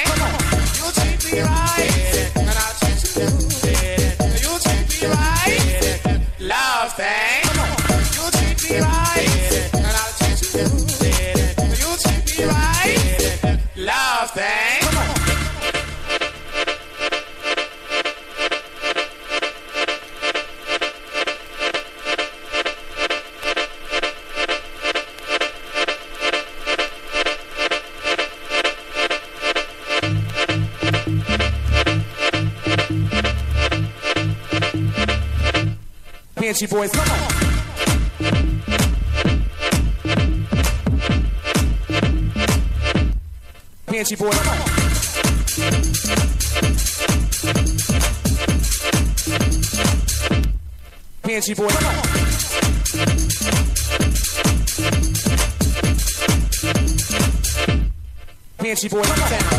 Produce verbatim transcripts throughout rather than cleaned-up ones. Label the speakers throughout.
Speaker 1: thing. You treat me right, and I'll treat you. You treat me right, love thing. You treat me right, and I'll treat you. You treat me right, love thing. Fancy boys, come on. Fancy boys, come on. Fancy boys, come on. Fancy boys, come on.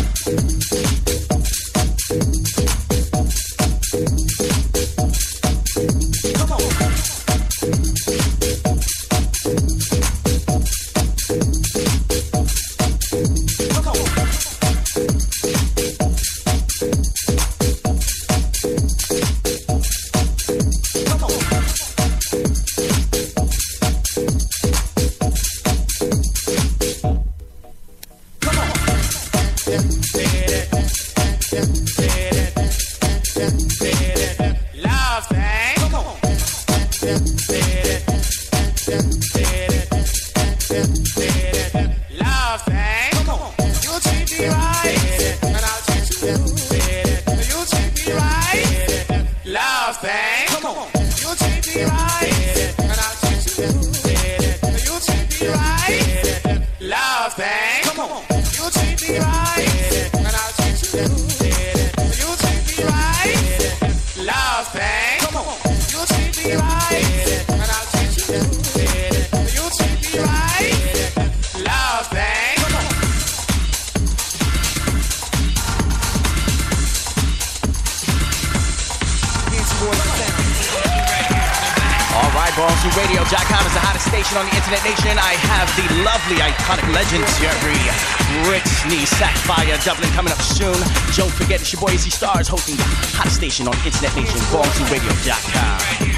Speaker 2: radio dot com is the hottest station on the internet nation. I have the lovely, iconic, legendary Britney Sapphire Dublin coming up soon. Don't forget, it's your boy Izzy Stars hosting the hottest station on the internet nation, Born to radio dot com.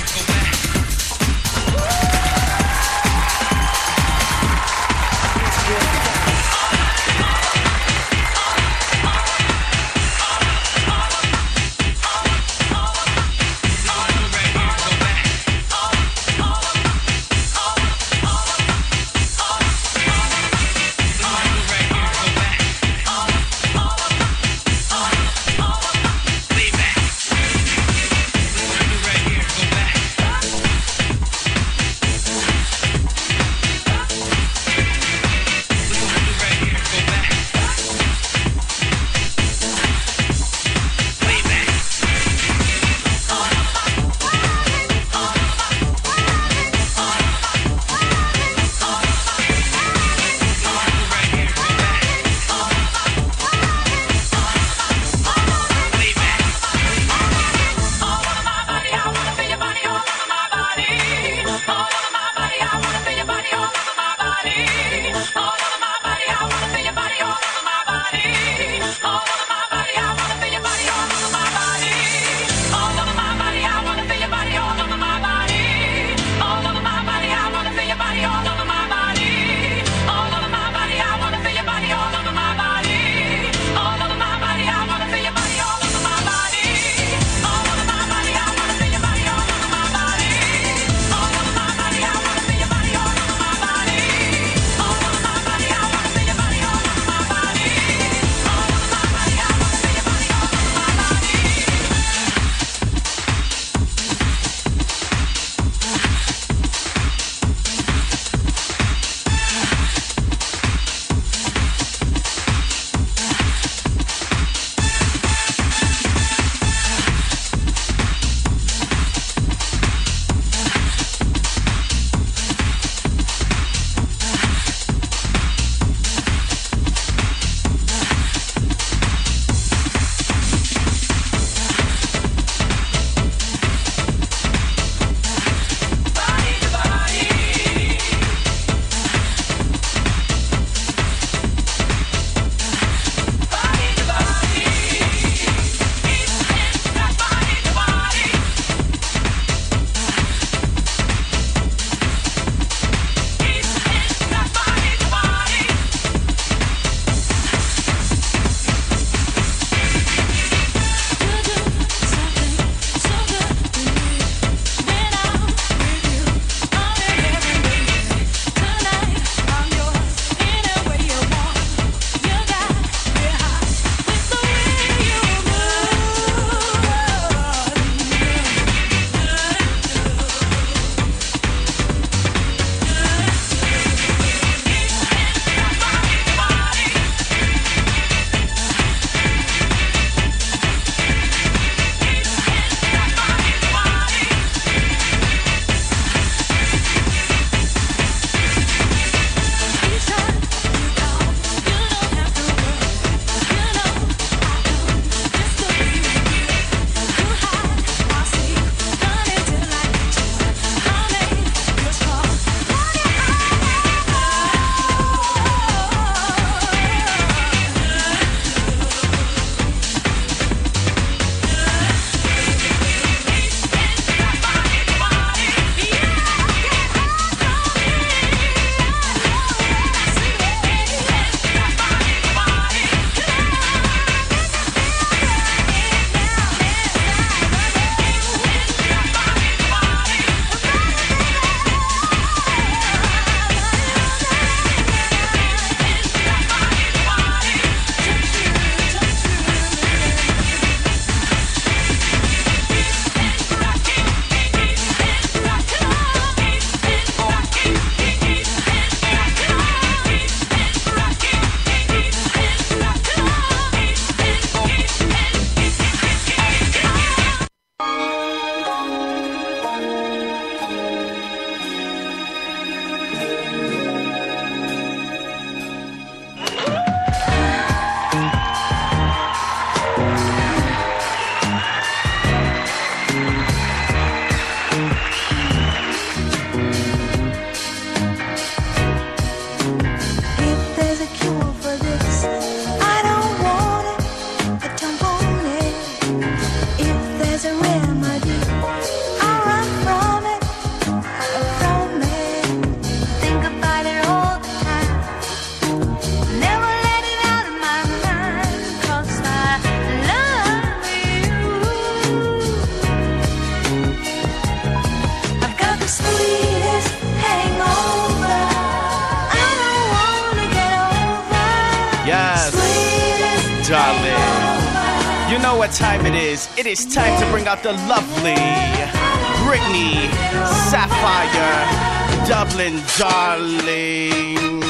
Speaker 2: darling. You know what time it is. It is time to bring out the lovely Britney Sapphire Dublin, darling.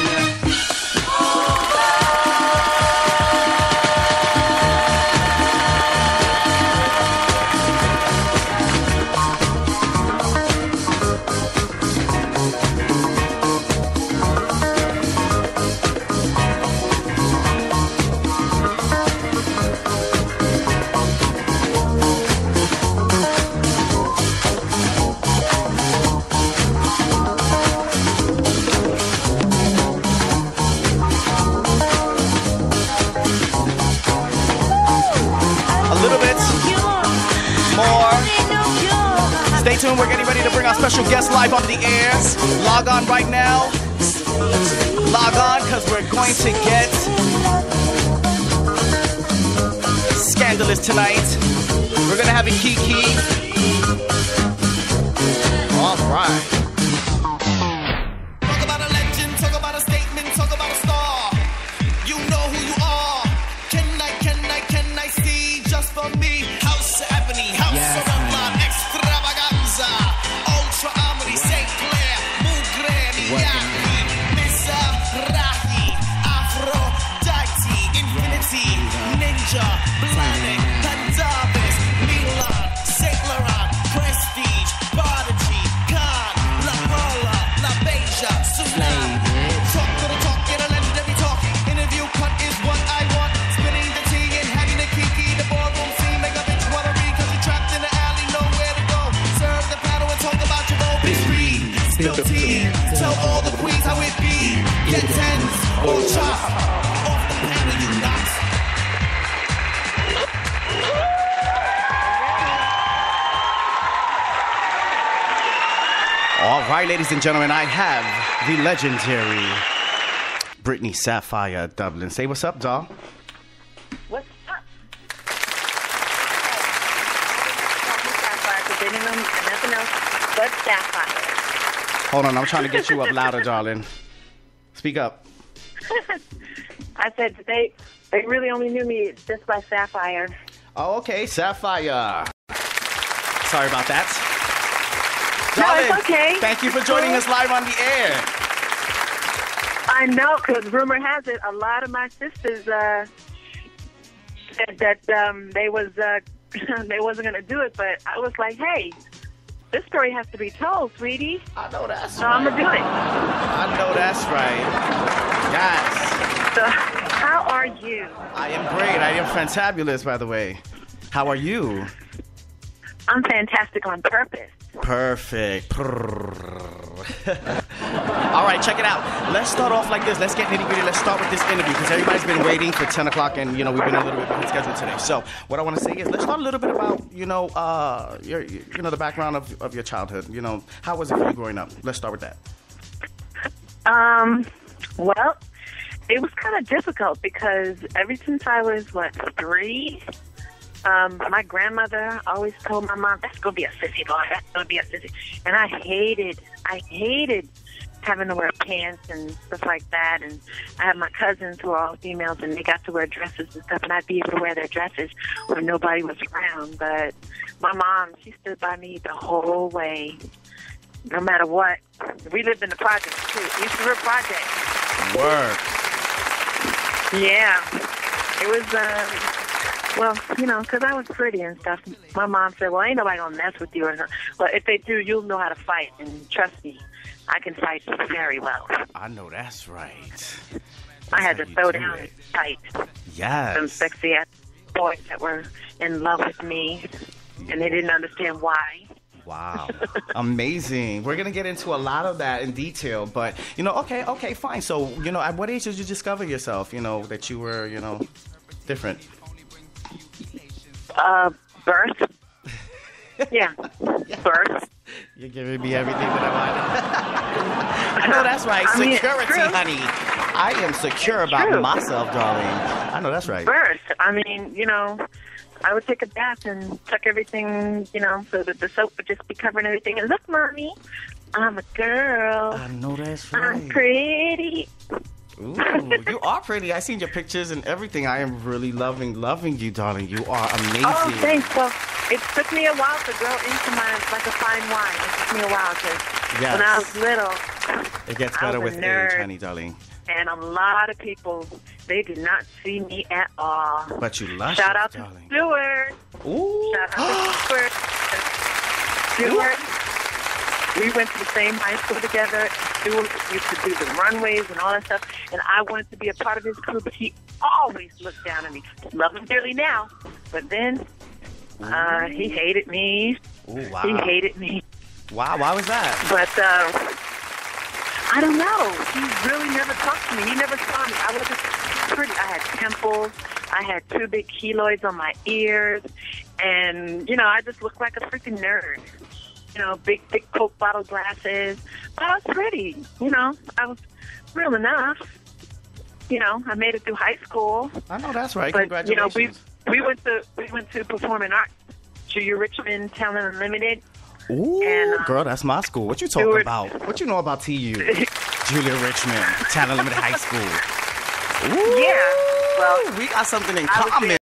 Speaker 2: Stay tuned, we're getting ready to bring our special guest live on the air. Log on right now. Log on, because we're going to get scandalous tonight. We're going to have a Kiki. All right.
Speaker 3: Talk about a legend, talk about a statement, talk about a star. You know who you are. Can I, can I, can I see just for me? House Ebony, House yes. of Love, Extravaganza, Ultra Amity, Saint Clair, Mugre, Miyagi, Mizrahi, Aphrodite, Infinity, Ninja, Planet, Pandavis, Milan, Saint Laurent, Prestige, Prodigy, Khan, La Paula, La Beja, Tsunami. Talk to the talk, get a legendary talk. Interview cut is what I want. Spinning the tea and having the kiki. The ballroom scene, make a bitch wanna read. Cause you're trapped in the alley, nowhere to go. Serve the paddle and talk about your own bitch read. Spill tea, tell all the queens how it be. Get tens or chop. Off the panel, you not.
Speaker 2: All right, ladies and gentlemen, I have the legendary Britney Sapphire Dublin. Say what's up, doll.
Speaker 4: What's up? Sapphire, because they didn't know nothing else but Sapphire.
Speaker 2: Hold on, I'm trying to get you up louder, darling. Speak up.
Speaker 4: I said they they really only knew me just by Sapphire.
Speaker 2: Oh, okay, Sapphire. Sorry about that.
Speaker 4: No,
Speaker 2: Darling,
Speaker 4: it's okay.
Speaker 2: thank you for joining us live on the air.
Speaker 4: I know, because rumor has it, a lot of my sisters uh, said that um, they was uh, they wasn't going to do it, but I was like, hey, this story has to be told, sweetie.
Speaker 2: I know that's
Speaker 4: so
Speaker 2: right.
Speaker 4: I'm going to do it.
Speaker 2: I know that's right. Yes.
Speaker 4: So, how are you?
Speaker 2: I am great. I am fantabulous, by the way. How are you?
Speaker 4: I'm fantastic on purpose.
Speaker 2: Perfect. All right, check it out. Let's start off like this. Let's get nitty gritty. Let's start with this interview because everybody's been waiting for ten o'clock, and you know we've been a little bit behind schedule today. So what I want to say is let's start a little bit about you know uh your you know the background of of your childhood. You know, how was it for you growing up? Let's start with that.
Speaker 4: Um. Well, it was kind of difficult because ever since I was what three. Um, my grandmother always told my mom, that's going to be a sissy boy, that's going to be a sissy. And I hated, I hated having to wear pants and stuff like that. And I had my cousins who are all females and they got to wear dresses and stuff. And I'd be able to wear their dresses when nobody was around. But my mom, she stood by me the whole way, no matter what. We lived in the projects, too. East River Project.
Speaker 2: Work.
Speaker 4: Yeah. It was... Uh, Well, you know, because I was pretty and stuff. My mom said, well, ain't nobody going to mess with you. Or, well, if they do, you'll know how to fight. And trust me, I can fight very well.
Speaker 2: I know that's right. That's
Speaker 4: I had to throw down and fight.
Speaker 2: Yes.
Speaker 4: Some sexy ass boys that were in love with me, and they didn't understand why.
Speaker 2: Wow. Amazing. We're going to get into a lot of that in detail. But, you know, okay, okay, fine. So, you know, at what age did you discover yourself, you know, that you were, you know, different?
Speaker 4: Uh, birth. Yeah, birth.
Speaker 2: You're giving me everything that I want. I know that's right.
Speaker 4: I mean,
Speaker 2: Security, honey. I am secure
Speaker 4: it's
Speaker 2: about
Speaker 4: true.
Speaker 2: myself, darling. I know that's right.
Speaker 4: Birth. I mean, you know, I would take a bath and tuck everything, you know, so that the soap would just be covering everything. And look, mommy, I'm a girl.
Speaker 2: I know that's right.
Speaker 4: I'm pretty.
Speaker 2: Ooh, you are pretty. I seen your pictures and everything. I am really loving, loving you, darling. You are amazing.
Speaker 4: Oh, thanks. Well, it took me a while to grow into my, like a fine wine. It took me a while because
Speaker 2: Yes.
Speaker 4: when I was little,
Speaker 2: It gets
Speaker 4: I
Speaker 2: better
Speaker 4: was
Speaker 2: with
Speaker 4: a nerd.
Speaker 2: age, honey, darling.
Speaker 4: and a lot of people, they did not see me at all.
Speaker 2: But you luscious,
Speaker 4: Shout out to
Speaker 2: darling.
Speaker 4: Stuart.
Speaker 2: Ooh.
Speaker 4: Shout out to Stuart. Stuart. We went to the same high school together. Stuart used to do the runways and all that stuff, and I wanted to be a part of his crew, but he always looked down at me. Love him dearly now, but then uh, he hated me.
Speaker 2: Ooh, wow.
Speaker 4: He hated me.
Speaker 2: Wow, why was that?
Speaker 4: But uh, I don't know. He really never talked to me. He never saw me. I was just pretty. I had pimples. I had two big keloids on my ears, and you know, I just looked like a freaking nerd. You know, big, big Coke bottle glasses. But I was pretty. You know, I was real enough. You know, I made it through high school.
Speaker 2: I know that's right.
Speaker 4: But
Speaker 2: Congratulations.
Speaker 4: you know, we we went to we went to performing arts. Julia Richmond Talent Unlimited.
Speaker 2: Ooh,
Speaker 4: and, um,
Speaker 2: girl, that's my school. What you talking
Speaker 4: Stuart-
Speaker 2: about? What you know about T U? Julia Richmond, Talent Unlimited High School. Ooh,
Speaker 4: Yeah. Well,
Speaker 2: we got something in
Speaker 4: I was
Speaker 2: common.